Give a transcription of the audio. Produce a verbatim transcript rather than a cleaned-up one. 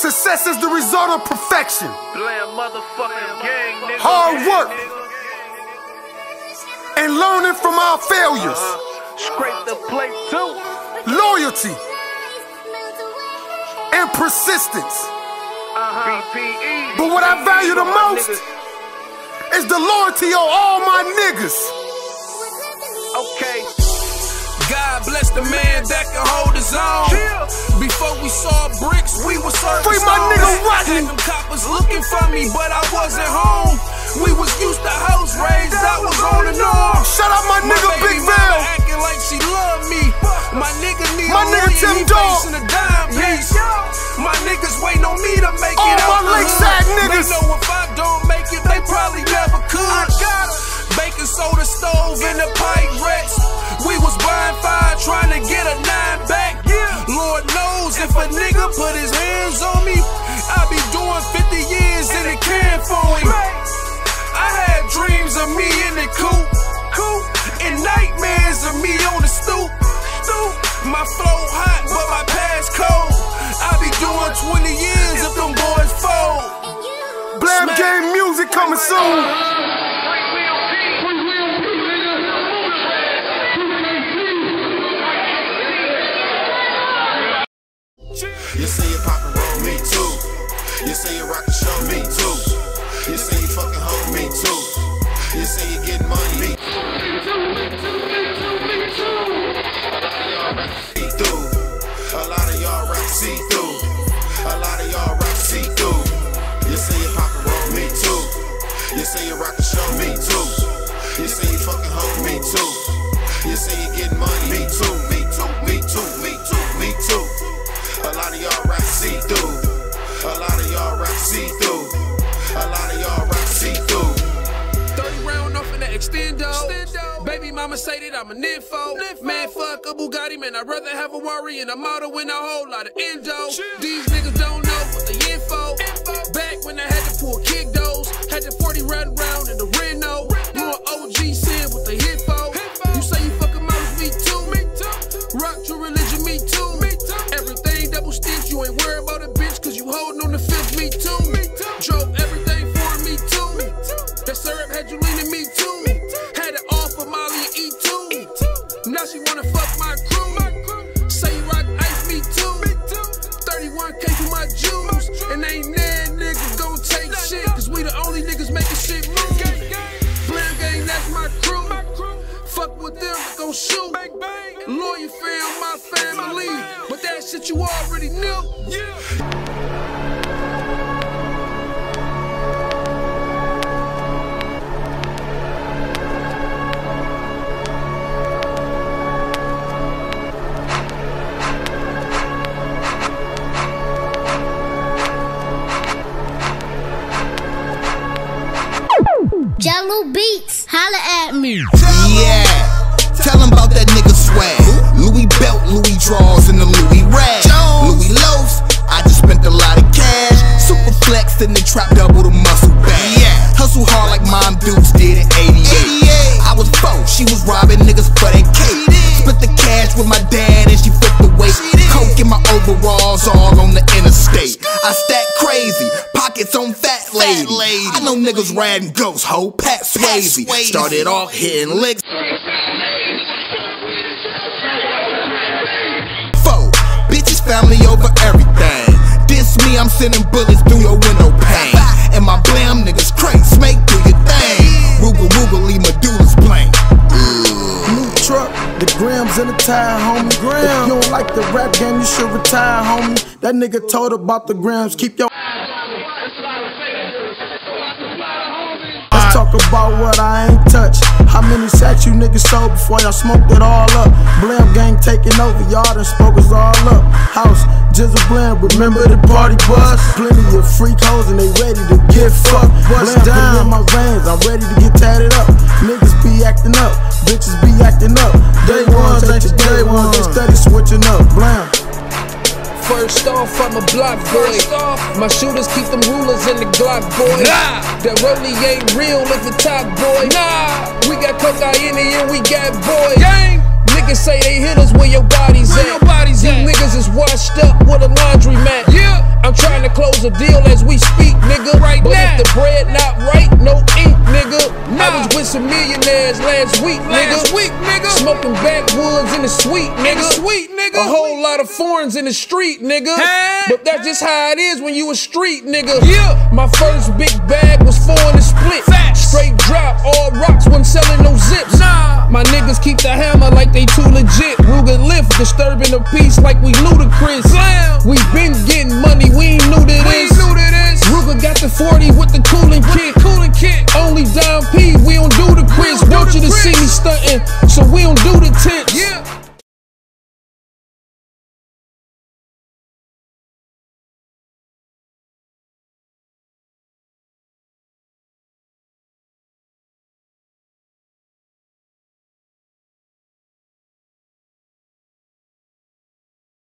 Success is the result of perfection. Gang, hard work and learning from our failures. Uh-huh. Scrape the plate too. Loyalty and persistence. Uh-huh. B P E. But what I value the most is the loyalty of all my niggas. Okay. God bless the man that can hold his own. Before we saw bricks, we were serving. Free my nigga Rodney. Had them coppers looking for me, but I wasn't home. We was used to house raised, I was on and on. Shout out my, my nigga Big Val. Acting like she loved me. My nigga need my nigga Tim Dog. A dime piece. My niggas waiting on me to make all it out. All my lakeside niggas. They know if I don't make it, they probably never could. Baking soda stove in the Pyrex. We was buying fire trying to get a nine back. Lord knows if a nigga put his hands on me, I'll be doing fifty years in the can for him. I had dreams of me in the coop, coop, and nightmares of me on the stoop, stoop. My flow hot, but my past cold. I'll be doing twenty years if them boys fold. Blam Game music coming soon. You say you pop and roll, me too. You say you rock the show, me too. You say you fucking hoe, me too. You say you getting money, me too. Me too, me too, me too, me too. See through. A lot of y'all rock see through. A lot of y'all rock see through. You say you pop and roll, me too. You say you rock the show, me too. You say you fucking hoe, me too. You say you getting money, me too, me too, me too, me too, me too. A lot of y'all rap see-through. A lot of y'all rap see-through. A lot of y'all rap see-through. thirty round off in the extendo. extendo. Baby mama say that I'm a nympho. nympho. Man, fuck a Bugatti, man. I'd rather have a worry and a model with a whole lot of endo. Cheers. These niggas don't know what the info. info. Back when I had to pull kick those. Had the forty run round in the Reno. Doing O G sin with the hippo. You say you fucking models, me too. Me too. Rock to religion, me too. Me too. Everything double stitch, you ain't worried about a bitch, cause you holding on the fifth, me too. Me too. Drove everything for me too. Me too. That syrup had you leaning, me too. Me too. Had it all for Molly and E two. E two. Now she wanna fuck my crew. My crew. Say you rock ice, me too. Me too. thirty-one K for my jewels. And ain't that niggas gon' take Let shit, cause we the only niggas making shit move. Blam Gang, that's my crew. My crew. Fuck with them, gon' shoot. Bang, bang. Lawyer fam, my family. My but that shit you already knew. Yeah. Jello Beats, holla at me. Yeah, tell them about that nigga Swag. Louis belt, Louis draws, and the Louis rag. Louis loafs, I just spent a lot of cash. Super flex in the trap, double the muscle bag. Yeah, hustle hard like Mom Dukes did in eighty-eight. I was four, she was robbing niggas for that cake. Split the cash with my dad and she flipped the weight. Coke in my overalls all on the interstate. I stack crazy, pockets on fat lady. I know niggas riding ghosts, ho, Pat Swaggy. Started off hitting licks. Four, bitches family over everything. Diss me, I'm sending bullets through your window pane. And my blam niggas crank, smake do your thing. Roogle woogle, leave Medulla's blank. New truck, the grams in the tire, homie. If you don't like the rap game, you should retire, homie. That nigga told about the grams, keep your Let's talk about what I ain't touched. How many sacks you niggas sold before y'all smoked it all up? Blam Gang taking over, y'all done spoke us all up. House, Jizzle Blam, remember the party bus? Plenty of freak hoes and they ready to get fucked. Bust down in my veins, I'm ready to get tatted up. Niggas be acting up, bitches be acting up. Day ones ain't your day ones, they steady switching up. Blam. First off, I'm a block boy. My shooters keep them rulers in the Glock, boy. Nah. That rollie ain't real if the top boy. Nah. We got cocaine and we got boy. Gang. Niggas say they hit us where your body's where at. Your body's you at. Niggas is washed up with a laundry mat. Yeah. I'm trying to close a deal as we speak, nigga. Right but now. If the bread not right, no ink, nigga. Nah. I was with some millionaires last week, nigga. Last week, nigga. Smoking backwoods in the sweet, nigga. In the sweet, nigga. A whole lot of foreigns in the street, nigga. Hey. But that's just how it is when you a street, nigga. Yeah. My first big bag was four in the split. Facts. Straight drop, all rocks, wasn't selling no zips. Nah. My niggas keep the hammer like they too legit. Ruger lift, disturbing the peace like we ludicrous. Slam. We been getting money, we ain't new to this. We ain't new to this. Ruger got the forty with the cooling kit. Cooling kit. Only down P, we don't do the quiz. Want you to see me stunting, so we don't do the tent.